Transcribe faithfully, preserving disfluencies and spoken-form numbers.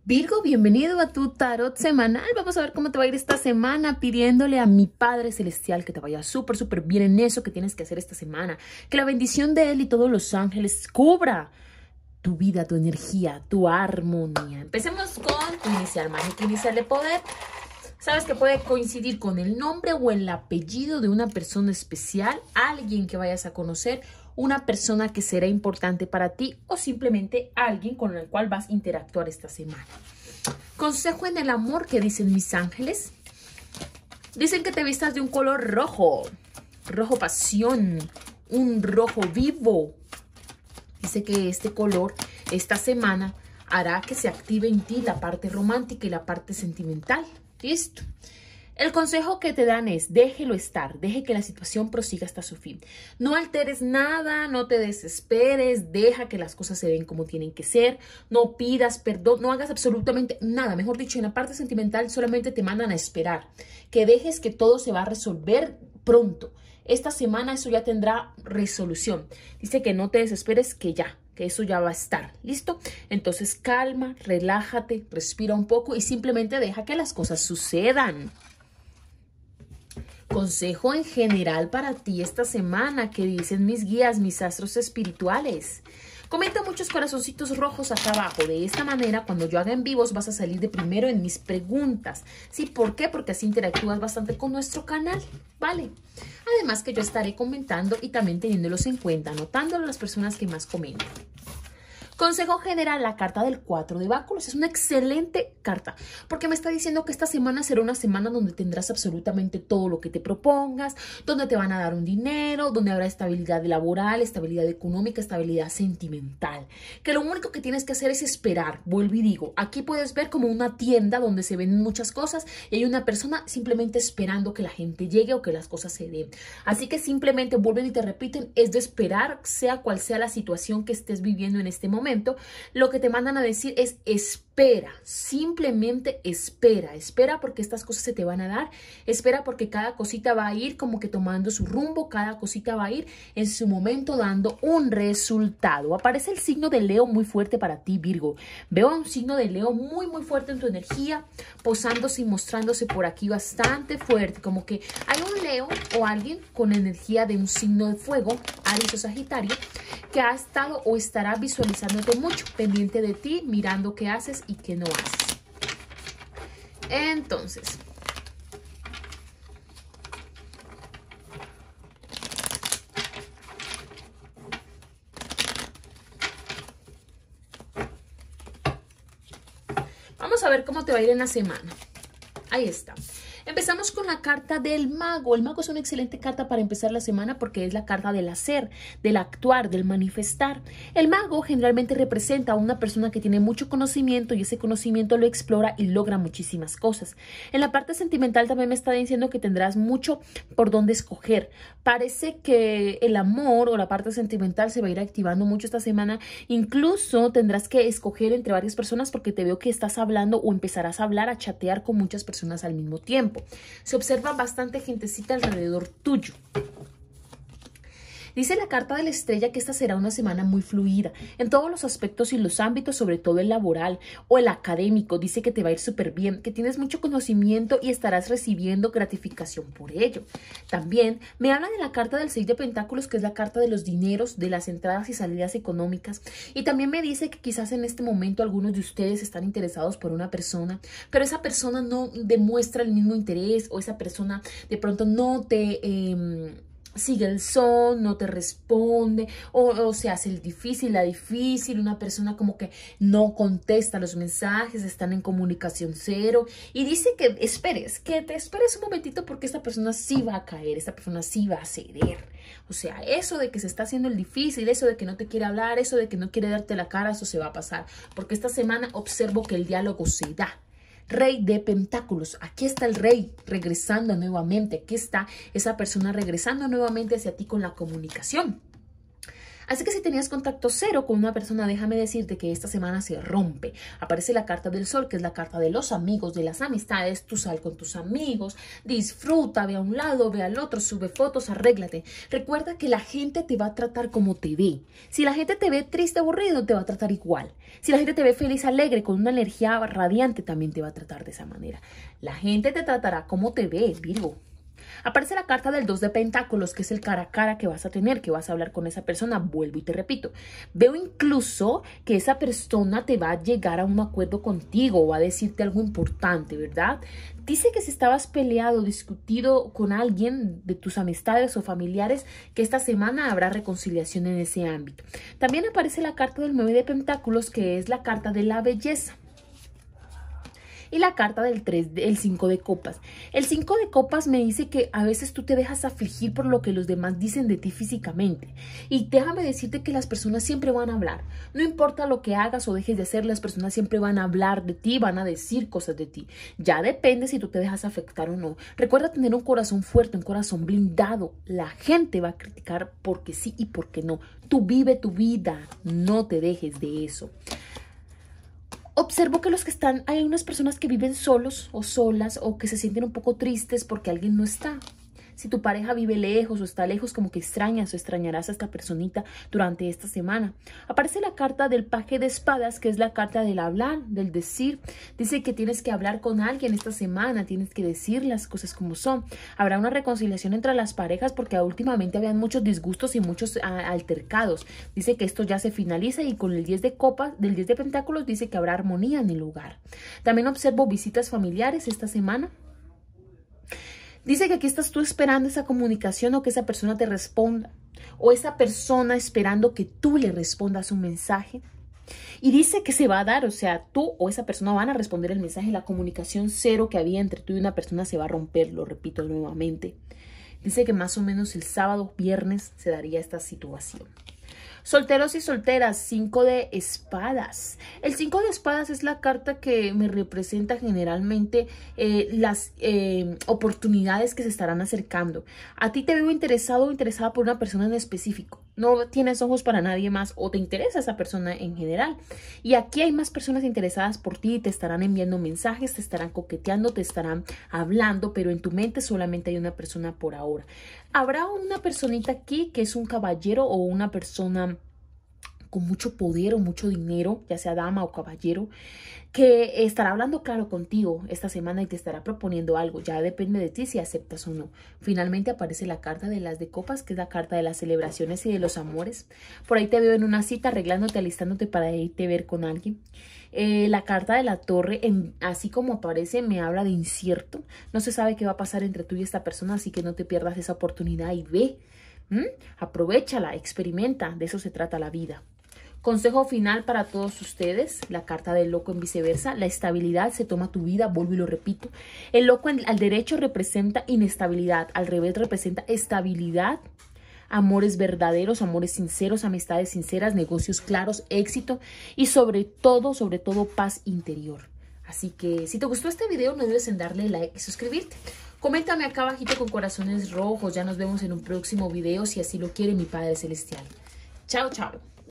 Virgo, bienvenido a tu tarot semanal. Vamos a ver cómo te va a ir esta semana, pidiéndole a mi Padre Celestial que te vaya súper, súper bien en eso que tienes que hacer esta semana. Que la bendición de Él y todos los ángeles cubra tu vida, tu energía, tu armonía. Empecemos con tu inicial mágica, inicial de poder. Sabes que puede coincidir con el nombre o el apellido de una persona especial, alguien que vayas a conocer, una persona que será importante para ti o simplemente alguien con el cual vas a interactuar esta semana. Consejo en el amor que dicen mis ángeles. Dicen que te vistas de un color rojo, rojo pasión, un rojo vivo. Dice que este color esta semana hará que se active en ti la parte romántica y la parte sentimental. Listo. El consejo que te dan es, déjelo estar, deje que la situación prosiga hasta su fin. No alteres nada, no te desesperes, deja que las cosas se den como tienen que ser, no pidas perdón, no hagas absolutamente nada. Mejor dicho, en la parte sentimental solamente te mandan a esperar, que dejes que todo se va a resolver pronto. Esta semana eso ya tendrá resolución. Dice que no te desesperes, que ya, que eso ya va a estar, ¿listo? Entonces calma, relájate, respira un poco y simplemente deja que las cosas sucedan. Consejo en general para ti esta semana que dicen mis guías, mis astros espirituales. Comenta muchos corazoncitos rojos acá abajo. De esta manera, cuando yo haga en vivos, vas a salir de primero en mis preguntas. ¿Sí? ¿Por qué? Porque así interactúas bastante con nuestro canal, ¿vale? Además que yo estaré comentando y también teniéndolos en cuenta, anotándolo a las personas que más comentan. Consejo general, la carta del cuatro de báculos. Es una excelente carta porque me está diciendo que esta semana será una semana donde tendrás absolutamente todo lo que te propongas, donde te van a dar un dinero, donde habrá estabilidad laboral, estabilidad económica, estabilidad sentimental. Que lo único que tienes que hacer es esperar. Vuelvo y digo, aquí puedes ver como una tienda donde se ven muchas cosas y hay una persona simplemente esperando que la gente llegue o que las cosas se den. Así que simplemente vuelven y te repiten, es de esperar, sea cual sea la situación que estés viviendo en este momento. Lo que te mandan a decir es espera, simplemente espera, espera porque estas cosas se te van a dar, espera porque cada cosita va a ir como que tomando su rumbo, cada cosita va a ir en su momento dando un resultado. Aparece el signo de Leo muy fuerte para ti, Virgo. Veo un signo de Leo muy muy fuerte en tu energía, posándose y mostrándose por aquí bastante fuerte, como que hay un Leo o alguien con energía de un signo de fuego, Aries o Sagitario, que ha estado o estará visualizándote mucho, pendiente de ti, mirando qué haces y qué no haces. Entonces, vamos a ver cómo te va a ir en la semana. Ahí está. Empezamos con la carta del mago. El mago es una excelente carta para empezar la semana porque es la carta del hacer, del actuar, del manifestar. El mago generalmente representa a una persona que tiene mucho conocimiento y ese conocimiento lo explora y logra muchísimas cosas. En la parte sentimental también me está diciendo que tendrás mucho por dónde escoger. Parece que el amor o la parte sentimental se va a ir activando mucho esta semana. Incluso tendrás que escoger entre varias personas porque te veo que estás hablando o empezarás a hablar, a chatear con muchas personas al mismo tiempo. Se observa bastante gentecita alrededor tuyo. Dice la carta de la estrella que esta será una semana muy fluida en todos los aspectos y los ámbitos, sobre todo el laboral o el académico. Dice que te va a ir súper bien, que tienes mucho conocimiento y estarás recibiendo gratificación por ello. También me habla de la carta del seis de pentáculos, que es la carta de los dineros, de las entradas y salidas económicas. Y también me dice que quizás en este momento algunos de ustedes están interesados por una persona, pero esa persona no demuestra el mismo interés o esa persona de pronto no te... Eh, sigue el son, no te responde o, o se hace el difícil, la difícil, una persona como que no contesta los mensajes, están en comunicación cero y dice que esperes, que te esperes un momentito porque esta persona sí va a caer, esta persona sí va a ceder. O sea, eso de que se está haciendo el difícil, eso de que no te quiere hablar, eso de que no quiere darte la cara, eso se va a pasar porque esta semana observo que el diálogo se da. Rey de pentáculos, aquí está el rey regresando nuevamente, aquí está esa persona regresando nuevamente hacia ti con la comunicación. Así que si tenías contacto cero con una persona, déjame decirte que esta semana se rompe. Aparece la carta del sol, que es la carta de los amigos, de las amistades. Tú sal con tus amigos, disfruta, ve a un lado, ve al otro, sube fotos, arréglate. Recuerda que la gente te va a tratar como te ve. Si la gente te ve triste, aburrido, te va a tratar igual. Si la gente te ve feliz, alegre, con una energía radiante, también te va a tratar de esa manera. La gente te tratará como te ve, Virgo. Aparece la carta del dos de pentáculos, que es el cara a cara que vas a tener, que vas a hablar con esa persona. Vuelvo y te repito. Veo incluso que esa persona te va a llegar a un acuerdo contigo o va a decirte algo importante, ¿verdad? Dice que si estabas peleado, discutido con alguien de tus amistades o familiares, que esta semana habrá reconciliación en ese ámbito. También aparece la carta del nueve de pentáculos, que es la carta de la belleza. Y la carta del tres, el cinco de copas. El cinco de copas me dice que a veces tú te dejas afligir por lo que los demás dicen de ti físicamente. Y déjame decirte que las personas siempre van a hablar. No importa lo que hagas o dejes de hacer, las personas siempre van a hablar de ti, van a decir cosas de ti. Ya depende si tú te dejas afectar o no. Recuerda tener un corazón fuerte, un corazón blindado. La gente va a criticar porque sí y porque no. Tú vive tu vida, no te dejes de eso. Observo que los que están, hay unas personas que viven solos o solas o que se sienten un poco tristes porque alguien no está. Si tu pareja vive lejos o está lejos, como que extrañas o extrañarás a esta personita durante esta semana. Aparece la carta del paje de espadas, que es la carta del hablar, del decir. Dice que tienes que hablar con alguien esta semana, tienes que decir las cosas como son. Habrá una reconciliación entre las parejas porque últimamente habían muchos disgustos y muchos a, altercados. Dice que esto ya se finaliza y con el diez de copas, del diez de pentáculos, dice que habrá armonía en el hogar. También observo visitas familiares esta semana. Dice que aquí estás tú esperando esa comunicación o que esa persona te responda. O esa persona esperando que tú le respondas un mensaje. Y dice que se va a dar, o sea, tú o esa persona van a responder el mensaje. La comunicación cero que había entre tú y una persona se va a romper, lo repito nuevamente. Dice que más o menos el sábado, viernes, se daría esta situación. Solteros y solteras, cinco de espadas. El cinco de espadas es la carta que me representa generalmente eh, las eh, oportunidades que se estarán acercando. A ti te veo interesado o interesada por una persona en específico. No tienes ojos para nadie más o te interesa esa persona en general. Y aquí hay más personas interesadas por ti y te estarán enviando mensajes, te estarán coqueteando, te estarán hablando, pero en tu mente solamente hay una persona por ahora. Habrá una personita aquí que es un caballero o una persona con mucho poder o mucho dinero, ya sea dama o caballero, que estará hablando claro contigo esta semana y te estará proponiendo algo. Ya depende de ti si aceptas o no. Finalmente aparece la carta de las de copas, que es la carta de las celebraciones y de los amores. Por ahí te veo en una cita, arreglándote, alistándote para irte a ver con alguien. Eh, la carta de la torre, en, así como aparece, me habla de incierto. No se sabe qué va a pasar entre tú y esta persona, así que no te pierdas esa oportunidad y ve. ¿Mm? Aprovéchala, experimenta, de eso se trata la vida. Consejo final para todos ustedes, la carta del loco en viceversa. La estabilidad se toma tu vida, vuelvo y lo repito. El loco en, al derecho representa inestabilidad, al revés representa estabilidad, amores verdaderos, amores sinceros, amistades sinceras, negocios claros, éxito y sobre todo, sobre todo paz interior. Así que si te gustó este video no dudes en darle like y suscribirte. Coméntame acá abajito con corazones rojos. Ya nos vemos en un próximo video si así lo quiere mi Padre Celestial. Chao, chao.